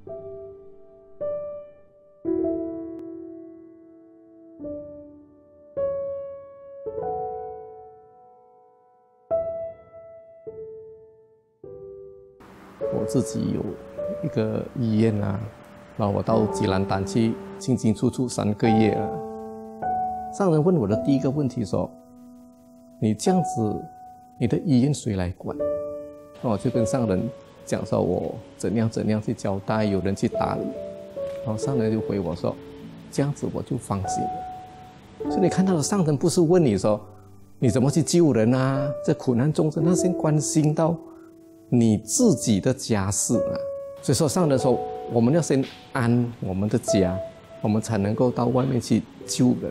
我自己有一个医院啊，然后我到吉兰丹去进进出出3个月啊。上人问我的第一个问题说：“你这样子，你的医院谁来管？”那我就跟上人讲说，我怎样去交代，有人去打理。然后上人就回我说：“这样子我就放心了。”所以你看到的上人不是问你说你怎么去救人啊，这苦难众生，他先关心到你自己的家事啊。所以说上人说，我们要先安我们的家，我们才能够到外面去救人。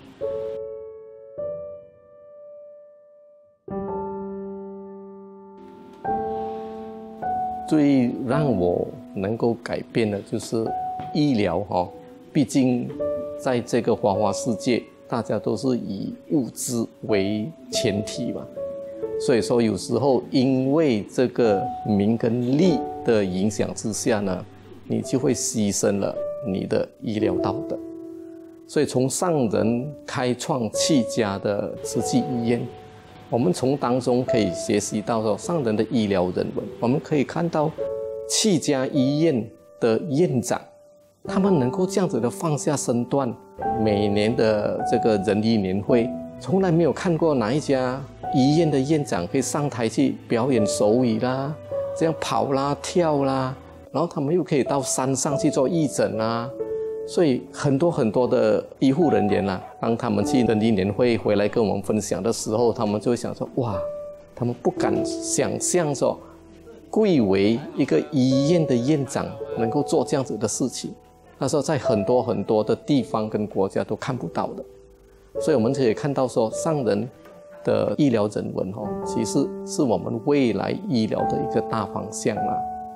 最让我能够改变的就是医疗毕竟在这个花花世界，大家都是以物质为前提嘛，所以说有时候因为这个名跟利的影响之下呢，你就会牺牲了你的医疗道德。所以从上人开创7家的慈济医院，我们从当中可以学习到说上人的医疗人文。我们可以看到7家医院的院长，他们能够这样子的放下身段，每年的这个人医年会，从来没有看过哪一家医院的院长可以上台去表演手语啦，这样跑啦跳啦，然后他们又可以到山上去做义诊啦。所以很多的医护人员啊，当他们去人医年会回来跟我们分享的时候，他们就会想说，哇，他们不敢想象说贵为一个医院的院长能够做这样子的事情，那时候在很多的地方跟国家都看不到的。所以我们可以看到说上人的医疗人文其实是我们未来医疗的一个大方向啊。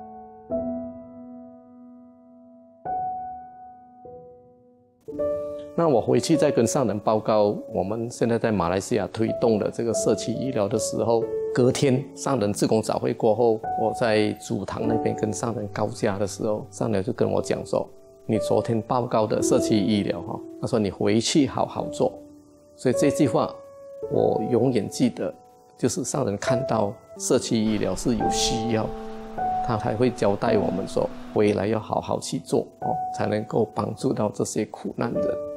那我回去再跟上人报告我们现在在马来西亚推动的这个社区医疗的时候，隔天上人志工早会过后，我在主堂那边跟上人告假的时候，上人就跟我讲说，你昨天报告的社区医疗他说你回去好好做。所以这句话我永远记得，就是上人看到社区医疗是有需要，他才会交代我们说回来要好好去做才能够帮助到这些苦难人。